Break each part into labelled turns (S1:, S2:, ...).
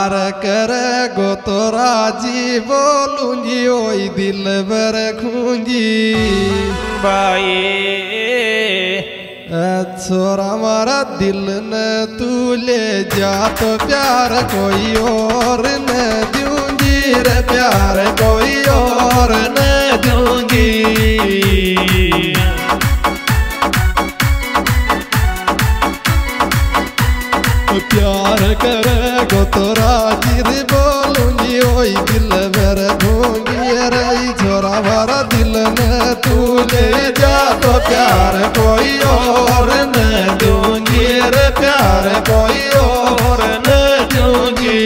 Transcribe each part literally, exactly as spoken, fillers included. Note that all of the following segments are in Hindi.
S1: प्यार करे गो तो राजी बोलूंगी ओई दिल भर खूंगी
S2: भाई
S1: छोरा मारा दिल न तू ले जा तो प्यार कोई और न दूंगी रे प्यार कोई और न दूंगी। प्यार करेगो तो राजी रे बोलूंगी ओई दिल भर खूंगी रे छोरा मारा दिल न तू ले जा तो प्यार कोई और न दूंगी रे प्यार कोई और न दूंगी।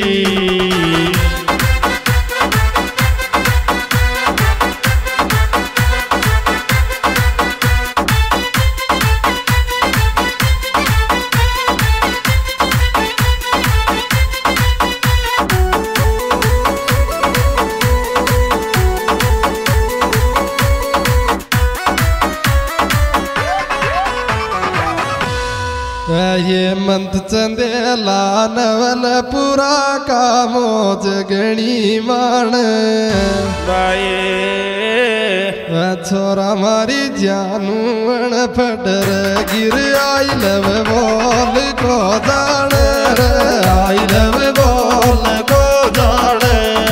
S1: ये मंत चंदेला नवल पूरा का मोज गणी मान
S2: भाई
S1: छोरा मारी जानू अण फटर गिर आई लव बोल को जान आई लव बोल को जान।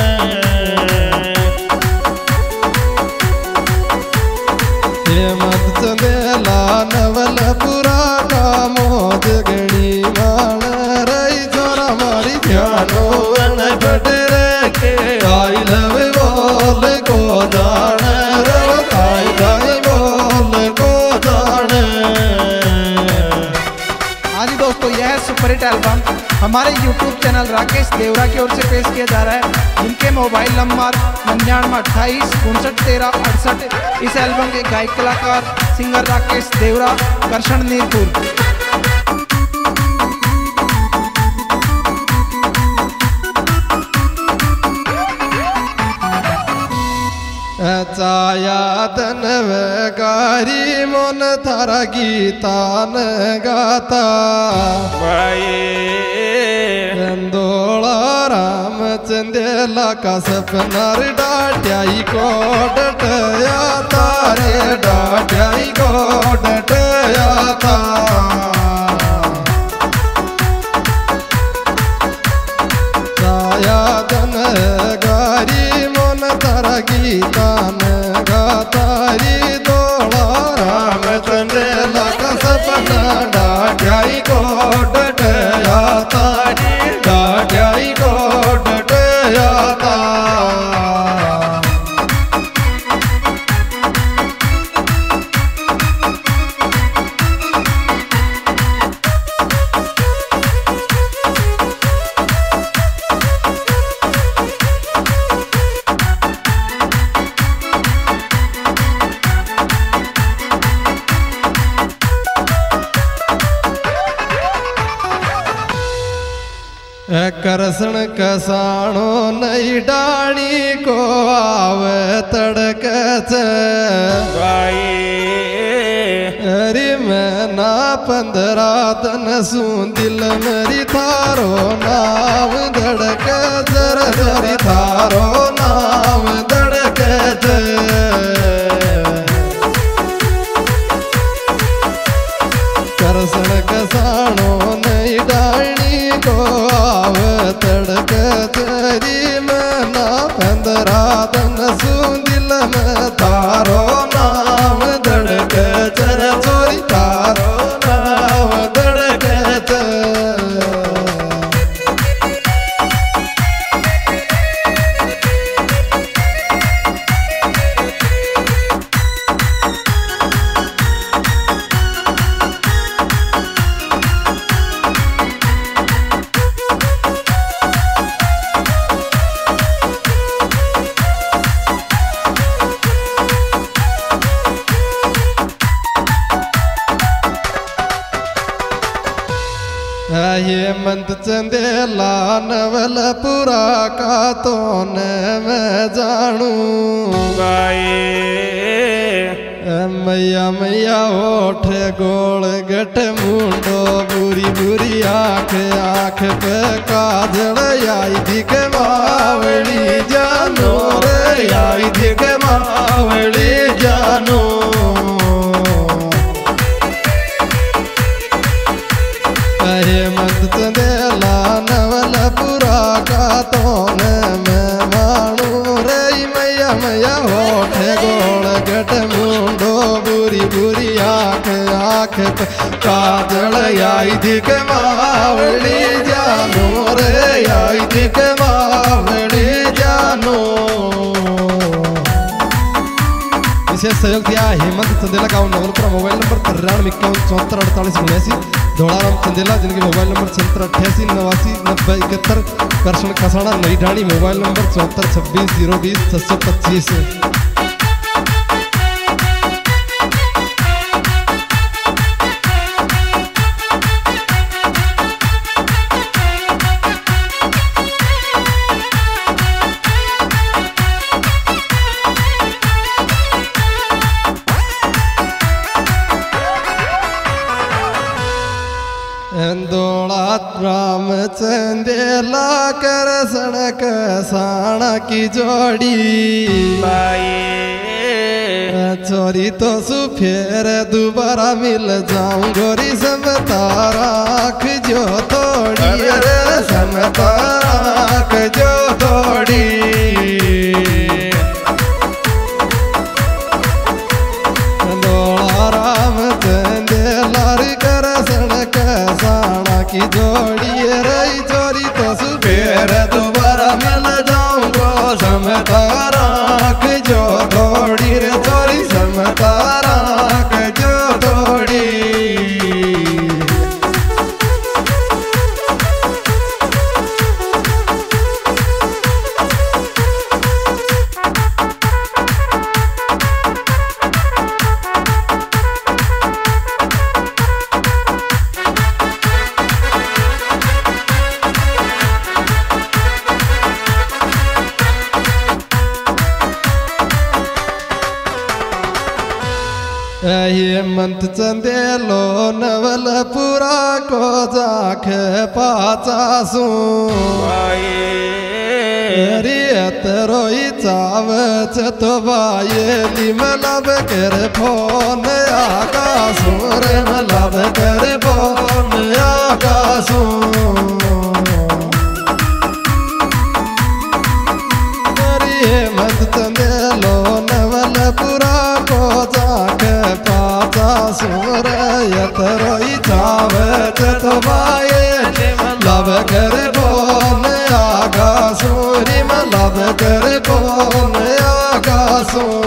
S1: ये मंत चंदेला नवल पूरा का मोज गणी मान रही छोरा मारी जानू अण फटर के आई लव बोल को जान आई आई बोल को जान।
S3: हाँ जी दोस्तों, यह सुपरहिट एल्बम हमारे यूट्यूब चैनल राकेश देवरा की ओर से पेश किया जा रहा है, जिनके मोबाइल नंबर निन्यानवे अट्ठाईस उनसठ तेरह अड़सठ। इस एल्बम के गायक कलाकार सिंगर राकेश देवरा, करशन नीरपुर।
S1: चाया तन गारी मन थारा गीतान गाता
S2: भाई
S1: चंदोला राम चंदेला का सपनार डाट्याई को डटया तारे डाट्याई को डटया था। चाया तन गारी मन तारा गीतान गातारी दोला राम चंदेला का सपना डाट्याई को डटया तारी डाट्याई को डटया था। करसण कसाणो नई डाणी को आवे तड़क
S2: भाई
S1: अरे मैं ना पंद्रह तन सू दिल मेरी थारो नाम धड़क जर जरी थारो नाम धड़क करसण कसाणो नई डाणी को तड़क तेरी में ना पंद्रह तन सू दिल में तारो नाम धड़क चर चोरी तारो नाम धड़क ये मंत चंदेला नवल पूरा का तो न मैं जानू
S2: भाई
S1: मैया मैया ओठ गोल गट मुंडो बुरी बुरी बुरी आँख आँख पे काजल आई दिख मावड़ी जानो रे आई दिख मावड़ी जानो हेमंत चंदेला नवलपुरा का तो मैं मानू रे मैया मैया होठे गोड़ गट मुंडो बुरी बुरी आँख आँख पे काजल आई दिख मावड़ी जानो रे आई दिख मावड़ी जानो। विशेष सहयोग दिया हेमंत चंदेला का नवलपुरा मोबाइल नंबर तिरानवे इक्यावन चौहत्तर अड़तालीस उन्यासी धोड़ाराम चंदेला जिनके मोबाइल नंबर छिहत्तर अट्ठासी नवासी नब्बे इकहत्तर करशन खसाना नई ढाणी मोबाइल नंबर चौहत्तर छब्बीस जीरो बीस छः सौ पच्चीस। दौड़ात राम चंदेला कर सड़क साणा की जोड़ी चोरी तो सुफेर दोबारा मिल जाऊं गोरी सब ताराख जो तोड़ी रे सब ताराख जो तोड़ी दौड़ा राम चंदेला कर सड़क साणा की जोड़ी रही चोरी तो सुबेर दोबारा मिल जाऊंगो समताराख जो थोड़ी रे चोरी समताराख जो थोड़ी। हेमंत चंदेलो नवलपुरा को जाख पाचासू रियत रोई चावच तो बाये निमलब कर फोन आकाशू रे मलब कर फोन आकाशू हेमंत चंदेलो नवलपुरा को जाख सूरयत रोई चावत तो बाये लब कर बोन आगा सूरी लब कर बोन आगा सू